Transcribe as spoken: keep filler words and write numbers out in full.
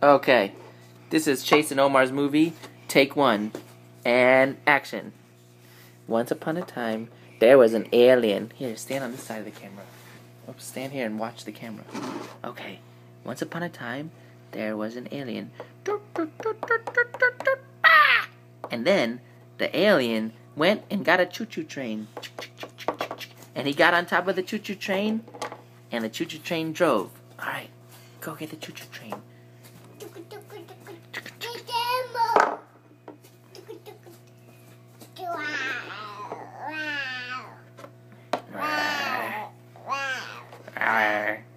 Okay, this is Chase and Omar's movie, take one, and action. Once upon a time, there was an alien. Here, stand on this side of the camera. Oops, stand here and watch the camera. Okay, once upon a time, there was an alien. And then, the alien went and got a choo-choo train. And he got on top of the choo-choo train, and the choo-choo train drove. Alright, go get the choo-choo train. Rawr.